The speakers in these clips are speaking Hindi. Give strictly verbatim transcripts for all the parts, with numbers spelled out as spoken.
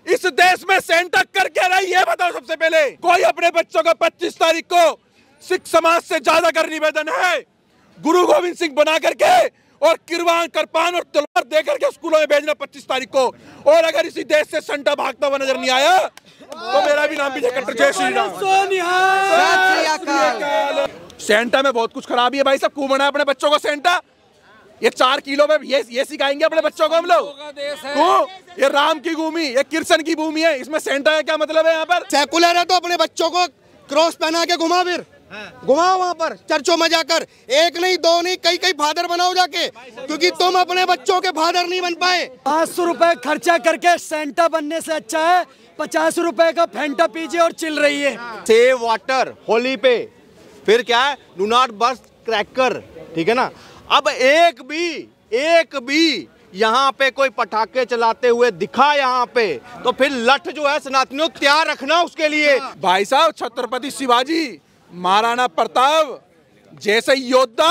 इस देश में सेंटा कर क्या रहा है ये बताओ सबसे पहले। कोई अपने बच्चों को पच्चीस तारीख को सिख समाज से ज्यादा कर निवेदन है, गुरु गोविंद सिंह बना करके और किरवान कृपान और तलवार दे करके स्कूलों में भेजना पच्चीस तारीख को। और अगर इसी देश से सेंटा भागता हुआ नजर नहीं आया तो मेरा भी नाम विजय कट्टर। जय श्री राम। सेंटा में बहुत कुछ खराबी है भाई साहब। क्यों बना अपने बच्चों को सेंटा? ये चार किलो में ये ये सिखाएंगे अपने बच्चों को हम लोग? क्यों? ये राम की भूमि, ये कृष्ण की भूमि है, इसमें सेंटा है क्या मतलब है? यहाँ पर सेकुलर है तो अपने बच्चों को क्रॉस पहना के घुमा, फिर घुमाओ वहाँ पर चर्चों में जाकर। एक नहीं दो नहीं कई कई फादर बनाओ जाके, क्योंकि तुम अपने बच्चों के फादर नहीं बन पाए। पाँच सौ रुपए खर्चा करके सेंटा बनने से अच्छा है पचास रुपए का फेंटा पीजिए और चिल रही है। सेव वाटर होली पे, फिर क्या है, डू नॉट बर्स्ट क्रैकर, ठीक है ना। अब एक भी एक भी यहाँ पे कोई पटाखे चलाते हुए दिखा यहाँ पे तो फिर लठ जो है सनातनियों तैयार रखना उसके लिए। भाई साहब छत्रपति शिवाजी, महाराणा प्रताप जैसे योद्धा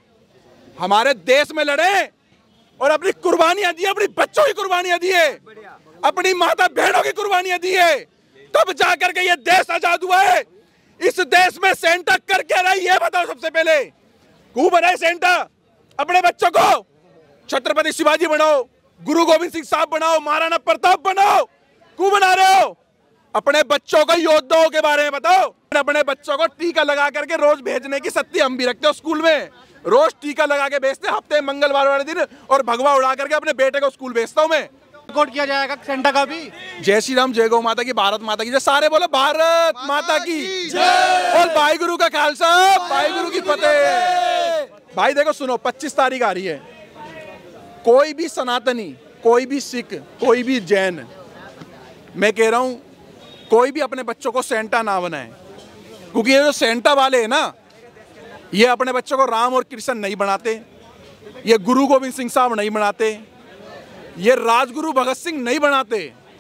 हमारे देश में लड़े और अपनी कुर्बानियां दी, अपनी बच्चों की कुर्बानियां दी है, अपनी माता बहनों की कुर्बानियां दी है, तब जाकर के ये देश आजाद हुआ है। इस देश में सेंटा कर क्या रहा है ये बताओ सबसे पहले। क्यों बनाए सेंटा? अपने बच्चों को छत्रपति शिवाजी बनाओ, गुरु गोविंद सिंह साहब बनाओ, महाराणा प्रताप बनाओ। क्यों बना रहे हो? अपने बच्चों को योद्धाओं के बारे में बताओ। अपने बच्चों को टीका लगा करके रोज भेजने की सत्ती हम भी रखते हो स्कूल में। रोज टीका लगा के भेजते, हफ्ते मंगलवार वाले दिन, और भगवा उड़ा करके अपने बेटे को स्कूल भेजता हूँ मैं। कोड किया जाएगा सेंटा का भी। जय श्री राम, जय गौ माता की, भारत माता की जय। सारे बोलो भारत माता, माता की जय। और भाई गुरु का खालसा, भाई गुरु की फतेह। भाई देखो सुनो, पच्चीस तारीख आ रही है। कोई भी सनातनी, कोई भी सिख, कोई भी जैन, मैं कह रहा हूँ कोई भी अपने बच्चों को सेंटा ना बनाए, क्योंकि ये जो सेंटा वाले हैं ना, ये अपने बच्चों को राम और कृष्ण नहीं बनाते, ये गुरु गोविंद सिंह साहब नहीं बनाते, ये राजगुरु भगत सिंह नहीं बनाते।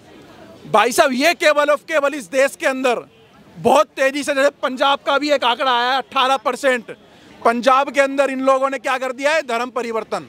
भाई साहब ये केवल और केवल इस देश के अंदर बहुत तेजी से, जैसे पंजाब का भी एक आंकड़ा आया है अठारह परसेंट, पंजाब के अंदर इन लोगों ने क्या कर दिया है, धर्म परिवर्तन।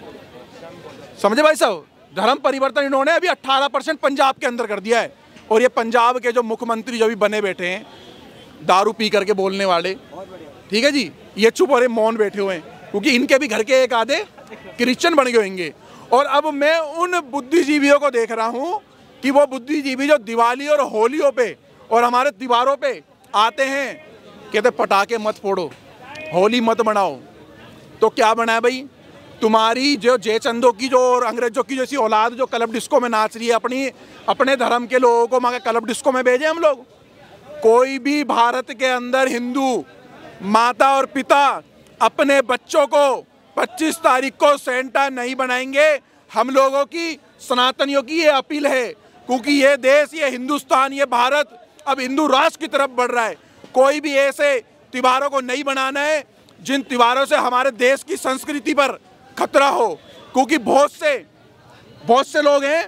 समझे भाई साहब, धर्म परिवर्तन इन्होंने अभी अठारह परसेंट पंजाब के अंदर कर दिया है। और ये पंजाब के जो मुख्यमंत्री जो भी बने बैठे हैं, दारू पी करके बोलने वाले, ठीक है जी, ये चुप और मौन बैठे हुए हैं, क्योंकि इनके भी घर के एक आधे क्रिश्चियन बन गए होंगे। और अब मैं उन बुद्धिजीवियों को देख रहा हूं कि वो बुद्धिजीवी जो दिवाली और होलियों पे और हमारे त्योहारों पे आते हैं, कहते पटाखे मत फोड़ो, होली मत मनाओ। तो क्या बना है भाई, तुम्हारी जो जयचंदों की जो और अंग्रेजों की जैसी औलाद जो क्लब डिस्को में नाच रही है, अपनी अपने धर्म के लोगों को मांगे क्लब डिस्को में भेजे हम लोग। कोई भी भारत के अंदर हिंदू माता और पिता अपने बच्चों को पच्चीस तारीख को सेंटा नहीं बनाएंगे। हम लोगों की, सनातनियों की ये अपील है, क्योंकि ये देश, ये हिंदुस्तान, ये भारत अब हिंदू राष्ट्र की तरफ बढ़ रहा है। कोई भी ऐसे त्योहारों को नहीं बनाना है जिन त्योहारों से हमारे देश की संस्कृति पर खतरा हो, क्योंकि बहुत से बहुत से लोग हैं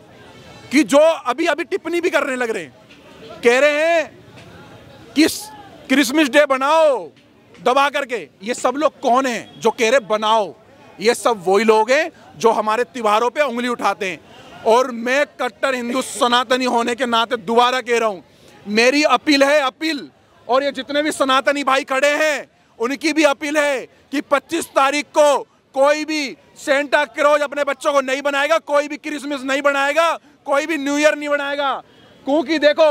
कि जो अभी अभी टिप्पणी भी करने लग रहे हैं, कह रहे हैं कि क्रिसमस डे बनाओ दबा करके। ये सब लोग कौन हैं जो कह रहे बनाओ? ये सब वही लोग हैं जो हमारे त्योहारों पे उंगली उठाते हैं। और मैं कट्टर हिंदू सनातनी होने के नाते दोबारा कह रहा हूँ, मेरी अपील है, अपील, और ये जितने भी सनातनी भाई खड़े हैं उनकी भी अपील है कि पच्चीस तारीख को कोई भी सेंटा क्लॉज अपने बच्चों को नहीं बनाएगा, कोई भी क्रिसमस नहीं बनाएगा, कोई भी न्यू ईयर नहीं बनाएगा। क्योंकि देखो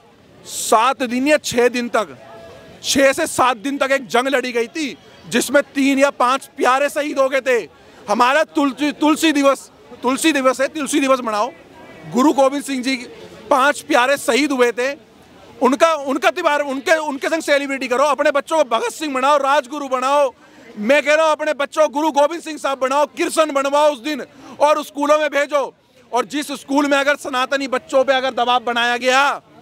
सात दिन या छह दिन तक, छह से सात दिन तक एक जंग लड़ी गई थी जिसमें तीन या पांच प्यारे शहीद हो गए थे। हमारा तुलसी तुलसी दिवस तुलसी दिवस है, तुलसी दिवस मनाओ। गुरु गोविंद सिंह जी पांच प्यारे शहीद हुए थे, उनका उनका त्योहार उनके उनके संग सेलिब्रिटी करो। अपने बच्चों को भगत सिंह बनाओ, राजगुरु बनाओ। मैं कह रहा हूँ अपने बच्चों को गुरु गोविंद सिंह साहब बनाओ, कृष्ण बनवाओ उस दिन, और स्कूलों में भेजो। और जिस स्कूल में अगर सनातनी बच्चों पे अगर दबाव बनाया गया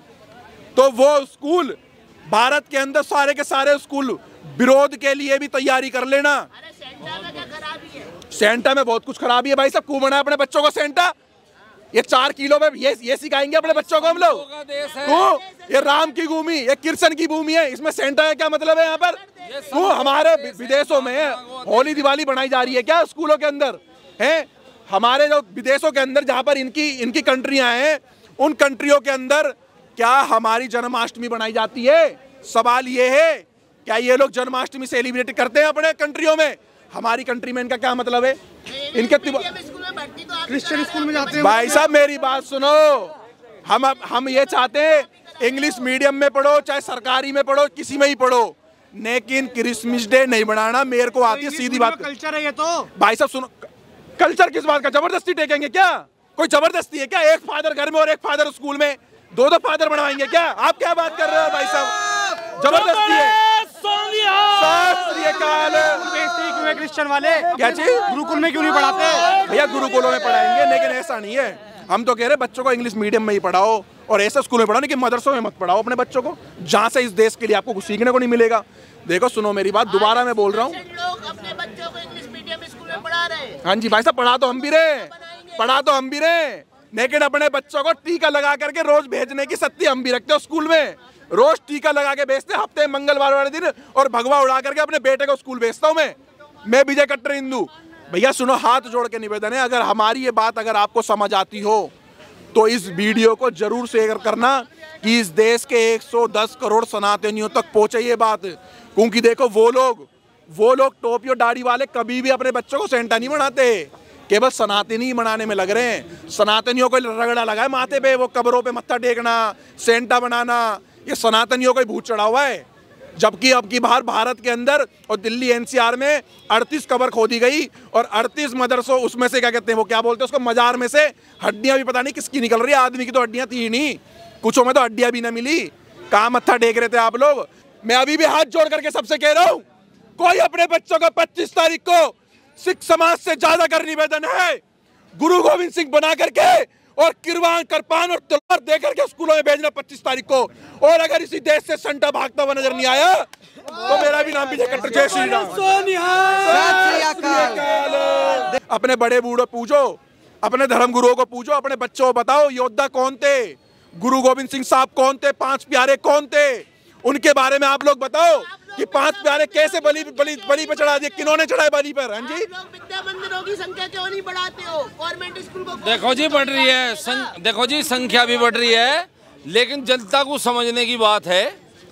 तो वो स्कूल, भारत के अंदर सारे के सारे स्कूल विरोध के लिए भी तैयारी कर लेना। अरे सेंटा में क्या खराबी है? सेंटा में बहुत कुछ खराबी है भाई साहब। क्यों बनाया अपने बच्चों को सेंटा? ये चार किलो में ये ये सिखाएंगे अपने बच्चों को हम लोग? क्यों? ये राम की भूमि, ये कृष्ण की भूमि है, इसमें सेंटा का क्या मतलब है यहाँ पर? क्यों? हमारे विदेशों में होली दिवाली बनाई जा रही है क्या स्कूलों के अंदर? हैं हमारे जो विदेशों के अंदर जहाँ पर इनकी इनकी कंट्रियाँ हैं, उन कंट्रियों के अंदर क्या हमारी जन्माष्टमी बनाई जाती है? सवाल ये है, क्या ये लोग जन्माष्टमी सेलिब्रेट करते हैं अपने कंट्रियों में? हमारी कंट्री में इनका क्या मतलब है? इनके क्रिश्चियन स्कूल में जाते हैं। भाई साहब मेरी बात सुनो, हम हम ये चाहते हैं इंग्लिश मीडियम में पढ़ो, चाहे सरकारी में पढ़ो, किसी में ही पढ़ो, लेकिन क्रिसमस डे नहीं बनाना। मेरे को आती है सीधी बात। कल्चर है ये तो। भाई साहब सुनो, कल्चर किस बात का? जबरदस्ती टेकेंगे क्या? कोई जबरदस्ती है क्या? एक फादर घर में और एक फादर स्कूल में, दो दो फादर बनवाएंगे क्या? आप क्या बात कर रहे हो भाई साहब? जबरदस्ती है। क्रिश्चियन वाले क्या चीज? गुरुकुल में क्यों नहीं पढ़ाते? भैया गुरुकुलों में पढ़ाएंगे, लेकिन ऐसा नहीं है। हम तो कह रहे बच्चों को इंग्लिश मीडियम में ही पढ़ाओ और ऐसे स्कूल में पढ़ाओ, लेकिन मदरसों में मत पढ़ाओ अपने बच्चों को, जहाँ से इस देश के लिए आपको कुछ सीखने को नहीं मिलेगा। देखो सुनो मेरी बात, दोबारा मैं बोल रहा हूँ, लोग अपने बच्चों को इंग्लिश मीडियम स्कूल में पढ़ा रहे हैं। हाँ जी भाई साहब, पढ़ा तो हम भी रहे, पढ़ा तो हम भी रहे, लेकिन अपने बच्चों को टीका लगा करके रोज भेजने की सत्ती हम भी रखते हो स्कूल में। रोज टीका लगा के भेजते, हफ्ते मंगलवार वाले दिन, और भगवा उड़ा करके अपने बेटे को स्कूल भेजता हूँ मैं मैं विजय कट्टर हिंदू। भैया सुनो, हाथ जोड़ के निवेदन है, अगर हमारी ये बात अगर आपको समझ आती हो तो इस वीडियो को जरूर शेयर करना कि इस देश के एक सौ दस करोड़ सनातनियों तक पहुंचे ये बात। क्योंकि देखो वो लोग वो लोग टोपी और दाढ़ी वाले कभी भी अपने बच्चों को सेंटा नहीं बनाते, केवल सनातनी बनाने में लग रहे हैं। सनातनियों को रगड़ा लगा है माथे पे, वो कब्रों पे मत्था टेकना, सेंटा बनाना, ये सनातनियों को ही भूत चढ़ा हुआ है। जबकि अब की बार भारत के अंदर और दिल्ली एनसीआर में अड़तीस कब्र खोदी गई और अड़तीस मदरसों, उसमें से क्या कहते हैं वो क्या बोलते हैं उसको, मजार में से हड्डियां भी पता नहीं किसकी निकल रही है। आदमी की तो हड्डियां थी नहीं, कुछों में तो हड्डियां भी ना मिली। कहाँ मत्था टेक रहे थे आप लोग? मैं अभी भी हाथ जोड़ करके सबसे कह रहा हूँ, कोई अपने बच्चों को पच्चीस तारीख को सिख समाज से ज्यादा कर निवेदन है, गुरु गोविंद सिंह बना करके और किरवान कृपान और तलवार दे करके स्कूलों में भेजना पच्चीस तारीख को। और अगर इसी देश से संटा भागता हुआ नजर नहीं आया तो मेरा भी नाम विजय कट्टर। जय श्री राम। अपने बड़े बूढ़ों पूछो, अपने धर्म गुरुओं को पूछो, अपने बच्चों को बताओ योद्धा कौन थे, गुरु गोविंद सिंह साहब कौन थे, पांच प्यारे कौन थे, उनके बारे में आप लोग बताओ कि पांच प्यारे कैसे बलि बलि बलि पे चढ़ा दिए, किन्होंने चढ़ाए बलि पर? हाँ जी, लोग विद्या मंदिरों की संख्या क्यों नहीं बढ़ाते हो? गवर्नमेंट स्कूल को देखो जी बढ़ रही है, सं, देखो जी संख्या भी बढ़ रही है, लेकिन जनता को समझने की बात है।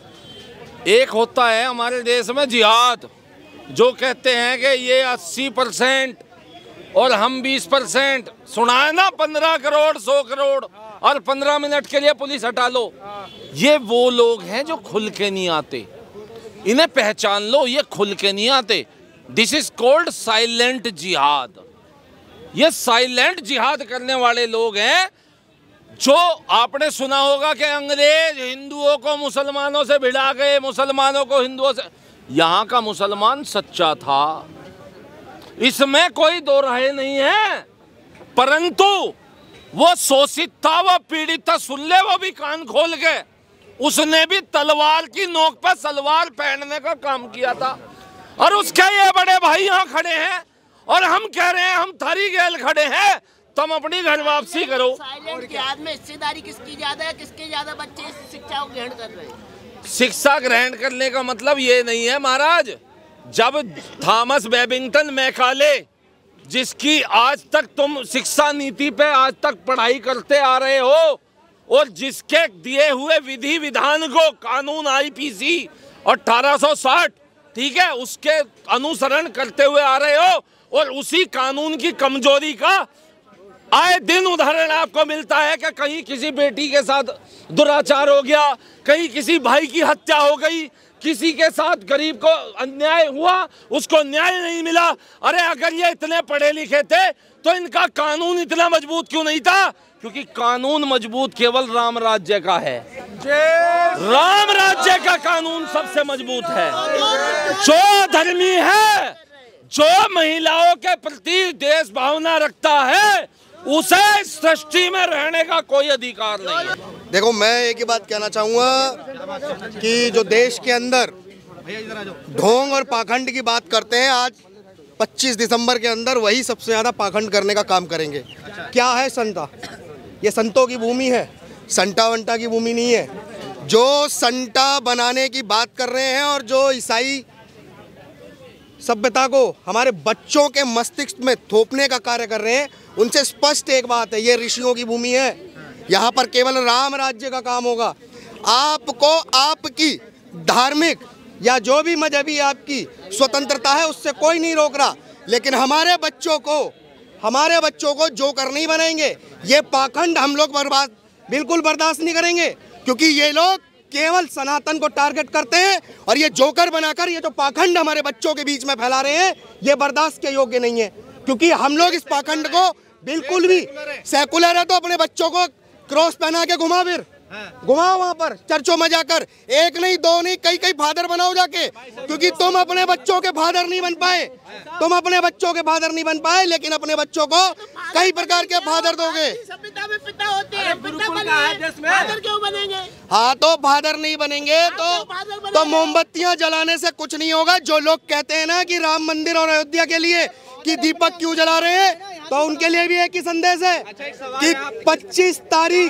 एक होता है हमारे देश में जिहाद, जो कहते हैं कि ये अस्सी परसेंट और हम बीस परसेंट, सुना है ना, पंद्रह करोड़ सौ करोड़ और पंद्रह मिनट के लिए पुलिस हटा लो। ये वो लोग हैं जो खुल के नहीं आते, इन्हें पहचान लो, ये खुल के नहीं आते। दिस इज कॉल्ड साइलेंट जिहाद। ये साइलेंट जिहाद करने वाले लोग हैं। जो आपने सुना होगा कि अंग्रेज हिंदुओं को मुसलमानों से भिड़ा गए, मुसलमानों को हिंदुओं से, यहाँ का मुसलमान सच्चा था, इसमें कोई दो राय नहीं है, परंतु वो शोषित था, वो पीड़ित था। सुन ले, वो भी कान खोल के, उसने भी तलवार की नोक पर सलवार पहनने का काम किया था। और उसके ये बड़े भाई यहाँ खड़े हैं और हम कह रहे हैं हम थारी गेल खड़े हैं, तुम अपनी घर वापसी करो। साइलेंट जिहाद में हिस्सेदारी किसकी ज्यादा है? किसके ज्यादा बच्चे इस शिक्षा को ग्रहण कर रहे हैं? शिक्षा ग्रहण करने का मतलब ये नहीं है महाराज। जब थॉमस बेबिंगटन मैकाले, जिसकी आज तक तुम शिक्षा नीति पे आज तक पढ़ाई करते आ रहे हो और जिसके दिए हुए विधि विधान को कानून आईपीसी अठारह सौ साठ, ठीक है, उसके अनुसरण करते हुए आ रहे हो, और उसी कानून की कमजोरी का आए दिन उदाहरण आपको मिलता है कि कहीं किसी बेटी के साथ दुराचार हो गया, कहीं किसी भाई की हत्या हो गई, किसी के साथ गरीब को अन्याय हुआ, उसको न्याय नहीं मिला। अरे अगर ये इतने पढ़े लिखे थे तो इनका कानून इतना मजबूत क्यों नहीं था? क्योंकि कानून मजबूत केवल राम राज्य का है। राम राज्य का कानून सबसे मजबूत है। जो धर्मी है, जो महिलाओं के प्रति देश भावना रखता है, उसे सृष्टि में रहने का कोई अधिकार नहीं है। देखो, मैं एक ही बात कहना चाहूँगा कि जो देश के अंदर ढोंग और पाखंड की बात करते हैं, आज पच्चीस दिसंबर के अंदर वही सबसे ज़्यादा पाखंड करने का काम करेंगे। क्या है संता? ये संतों की भूमि है, संटा वंटा की भूमि नहीं है। जो संटा बनाने की बात कर रहे हैं और जो ईसाई सभ्यता को हमारे बच्चों के मस्तिष्क में थोपने का कार्य कर रहे हैं, उनसे स्पष्ट एक बात है, ये ऋषियों की भूमि है, यहाँ पर केवल राम राज्य का काम होगा। आपको आपकी धार्मिक या जो भी मजहबी आपकी स्वतंत्रता है उससे कोई नहीं रोक रहा, लेकिन हमारे बच्चों को हमारे बच्चों को जोकर नहीं बनाएंगे। ये पाखंड हम लोग बर्बाद बिल्कुल बर्दाश्त नहीं करेंगे, क्योंकि ये लोग केवल सनातन को टारगेट करते हैं और ये जोकर बनाकर ये जो पाखंड हमारे बच्चों के बीच में फैला रहे हैं ये बर्दाश्त के योग्य नहीं है। क्योंकि हम लोग इस पाखंड को बिल्कुल भी, सेकुलर है तो अपने बच्चों को क्रॉस पहना के घुमा, फिर घुमाओ वहां पर चर्चों में जाकर, एक नहीं दो नहीं कई कई फादर बनाओ जाके, क्योंकि तुम अपने बच्चों के फादर नहीं बन पाए तुम अपने बच्चों के फादर नहीं बन पाए लेकिन अपने बच्चों को कई प्रकार के फादर दोगे। सभ्यता में पिता होते हैं, पिता बनेंगे, फादर क्यों बनेंगे? हाँ तो फादर नहीं बनेंगे तो तो मोमबत्तियां जलाने से कुछ नहीं होगा। जो लोग कहते हैं ना कि राम मंदिर और अयोध्या के लिए कि दीपक क्यों जला रहे हैं, तो उनके लिए भी एक ही संदेश है कि पच्चीस तारीख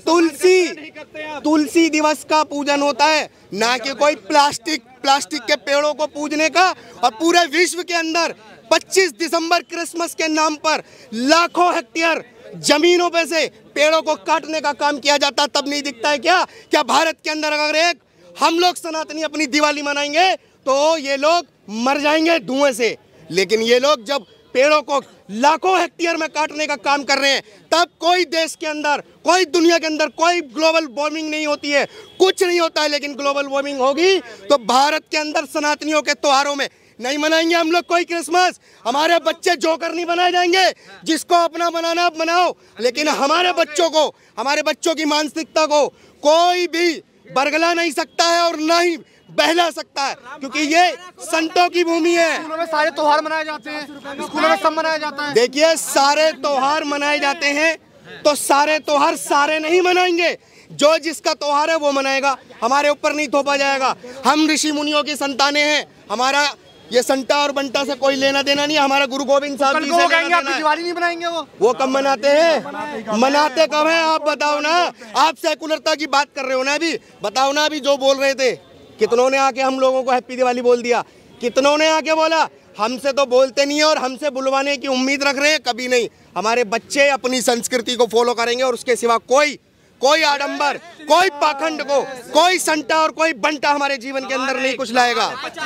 तुलसी तुलसी दिवस का पूजन होता है, ना कि कोई प्लास्टिक प्लास्टिक के पेड़ों को पूजने का। और पूरे विश्व के अंदर पच्चीस दिसंबर क्रिसमस के नाम पर लाखों हेक्टेयर जमीनों पे से पेड़ों को काटने का काम किया जाता, तब नहीं दिखता है क्या? क्या भारत के अंदर अगर एक हम लोग सनातनी अपनी दिवाली मनाएंगे तो ये लोग मर जाएंगे धुएं से, लेकिन ये लोग जब पेड़ों को लाखों हेक्टेयर में काटने का काम कर रहे हैं तब कोई देश के अंदर, कोई दुनिया के अंदर कोई ग्लोबल वार्मिंग नहीं होती है, कुछ नहीं होता है। लेकिन ग्लोबल वार्मिंग होगी तो भारत के अंदर सनातनियों के त्योहारों में नहीं मनाएंगे हम लोग कोई क्रिसमस। हमारे बच्चे जोकर नहीं बनाए जाएंगे, जिसको अपना बनाना बनाओ, लेकिन हमारे बच्चों को, हमारे बच्चों की मानसिकता को कोई भी बरगला नहीं सकता है और ना ही बहला सकता है, क्योंकि ये संतों की भूमि है। स्कूलों में सारे त्योहार मनाए जाते हैं, स्कूलों में सब मनाया जाता है। देखिए सारे त्योहार मनाए जाते हैं तो सारे त्योहार सारे नहीं मनाएंगे, जो जिसका त्योहार है वो मनाएगा, हमारे ऊपर नहीं थोपा जाएगा। हम ऋषि मुनियों की संतानें हैं, हमारा ये संता और बंटा से कोई लेना देना नहीं। हमारा गुरु गोविंद साहब जी से कहेंगे आपकी दिवाली नहीं बनाएंगे, वो वो कब मनाते हैं? मनाते कब हैं आप बताओ ना। आप सेकुलरता की बात कर रहे हो ना, अभी बताओ ना, अभी जो बोल रहे थे कितनों ने आके हम लोगों को हैप्पी दिवाली बोल दिया, कितनों ने आके बोला? हमसे तो बोलते नहीं है और हमसे बुलवाने की उम्मीद रख रहे हैं, कभी नहीं। हमारे बच्चे अपनी संस्कृति को फॉलो करेंगे और उसके सिवा कोई कोई आडंबर, कोई पाखंड को, कोई संता और कोई बंटा हमारे जीवन के अंदर नहीं कुछ लाएगा।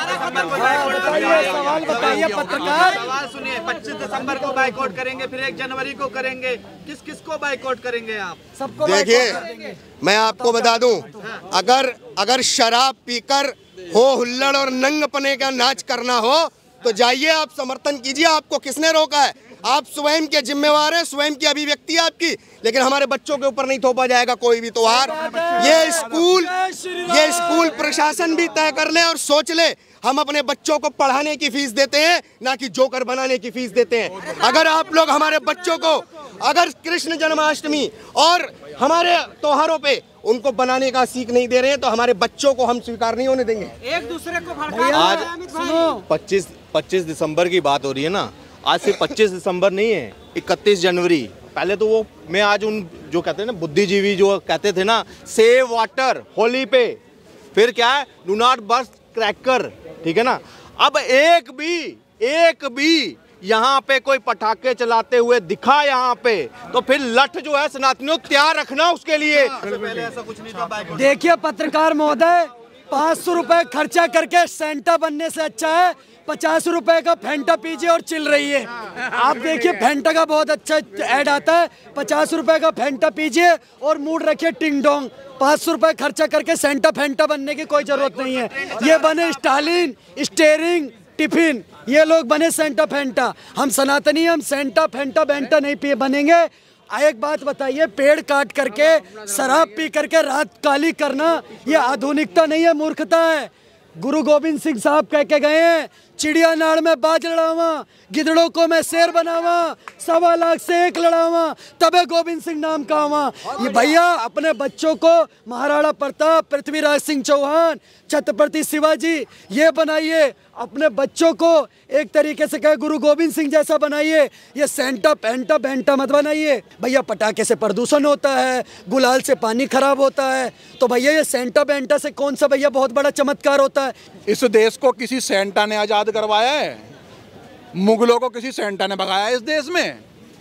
सवाल बताइए पत्रकार। सवाल सुनिए, पच्चीस दिसंबर को बाइकआउट करेंगे, फिर एक जनवरी को करेंगे, किस किस को बाइकआउट करेंगे आप? सबको देखिए मैं आपको बता दूं, अगर अगर शराब पीकर हो हुल्लड़ और नंगपने का नाच करना हो तो जाइए आप समर्थन कीजिए, आपको किसने रोका है? आप स्वयं के जिम्मेवार हैं, स्वयं की अभिव्यक्ति है आपकी, लेकिन हमारे बच्चों के ऊपर नहीं थोपा जाएगा कोई भी त्योहार। ये स्कूल ये स्कूल प्रशासन भी तय कर ले और सोच ले, हम अपने बच्चों को पढ़ाने की फीस देते हैं ना कि जोकर बनाने की फीस देते हैं। अगर आप लोग हमारे बच्चों को, अगर कृष्ण जन्माष्टमी और हमारे त्योहारों पे उनको बनाने का सीख नहीं दे रहे हैं तो हमारे बच्चों को हम स्वीकार नहीं होने देंगे। एक दूसरे को आज पच्चीस पच्चीस दिसंबर की बात हो रही है ना, आज सिर्फ पच्चीस दिसंबर नहीं है, इकतीस जनवरी। पहले तो वो मैं आज उन जो कहते हैं ना बुद्धिजीवी जो कहते थे ना सेव वाटर होली पे, फिर क्या है डू नॉट बर्स्ट क्रैकर, ठीक है ना। अब एक भी एक भी यहाँ पे कोई पटाखे चलाते हुए दिखा यहाँ पे तो फिर लठ जो है सनातनियों तैयार रखना उसके लिए। पहले ऐसा कुछ नहीं था। देखिए पत्रकार महोदय, पाँच सौ रुपए खर्चा करके सेंटा बनने से अच्छा है पचास रुपए का फेंटा पीजिए और चिल रही है। आप देखिए फेंटा का बहुत अच्छा ऐड आता है, पचास रुपए का फेंटा पीजिए और मूड रखिए टिंग डोंग। पाँच सौ रुपए खर्चा करके सेंटा फेंटा बनने की कोई जरूरत नहीं है। ये बने स्टालिन, स्टेरिंग, टिफिन, ये लोग बने सेंटा फेंटा। हम सनातनी, हम सेंटा फेंटा बेंटा नहीं पी बनेंगे। एक बात बताइए, पेड़ काट करके शराब पी करके रात काली करना ये आधुनिकता नहीं है, मूर्खता है। गुरु गोविंद सिंह साहब कह के गए हैं, चिड़िया नाड़ में बाज लड़ावा, गिदड़ों को मैं शेर बनावा, सवा लाख से एक लड़ावा, तबे गोविंद सिंह नाम कावा। ये भैया अपने बच्चों को महाराणा प्रताप, पृथ्वीराज सिंह चौहान, छत्रपति शिवाजी ये बनाइए, अपने बच्चों को एक तरीके से कहे गुरु गोविंद सिंह जैसा बनाइए। ये सेंटा पेंटा बेंटा मत बनाइए भैया। पटाखे से प्रदूषण होता है, गुलाल से पानी खराब होता है, तो भैया ये सेंटा बेंटा से कौन सा भैया बहुत बड़ा चमत्कार होता है? इस देश को किसी सेंटा ने आजाद करवाया है? मुगलों को किसी सेंटा ने भगाया है इस देश में?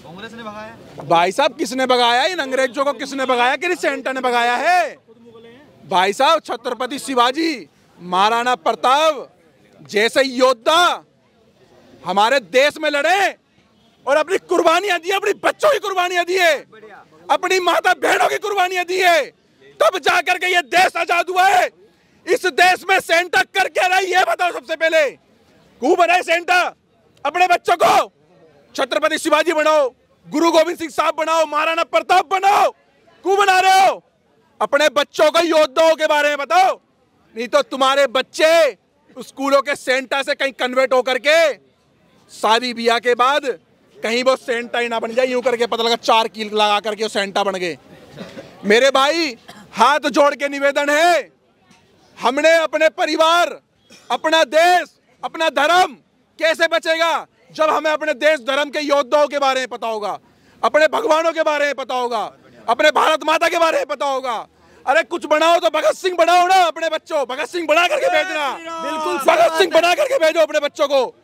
कांग्रेस ने भगाया। भाई साहब किसने भगाया? इन अंग्रेजों को किसने भगाया कि सेंटा ने भगाया है? भाई साहब छत्रपति शिवाजी महाराणा प्रताप जैसे योद्धा हमारे देश में लड़े और अपनी कुर्बानियां दी, अपनी बच्चों की कुर्बानियां दी है, अपनी माता बहनों की कुर्बानियां दी है, तब जाकर के ये देश आजाद हुआ है। इस देश में सेंटा कर क्या रहा है ये बताओ सबसे पहले। क्यों बनाए सेंटा? अपने बच्चों को छत्रपति शिवाजी बनाओ, गुरु गोविंद सिंह साहब बनाओ, महाराणा प्रताप बनाओ। क्यों बना रहे हो? अपने बच्चों को योद्धाओं के बारे में बताओ, नहीं तो तुम्हारे बच्चे स्कूलों के सेंटा से कहीं कन्वर्ट होकर के शादी ब्याह के बाद कहीं वो सेंटा ही ना बन जाए, यूं करके पता लगा चार कील लगा करके वो सेंटा बन गए। मेरे भाई हाथ जोड़ के निवेदन है, हमने अपने परिवार, अपना देश, अपना धर्म कैसे बचेगा जब हमें अपने देश धर्म के योद्धाओं के बारे में पता होगा, अपने भगवानों के बारे में पता होगा, अपने भारत माता के बारे में पता होगा। अरे कुछ बनाओ तो भगत सिंह बनाओ ना अपने बच्चों, भगत सिंह बना करके भेजना, बिल्कुल भगत सिंह बना करके भेजो अपने बच्चों को।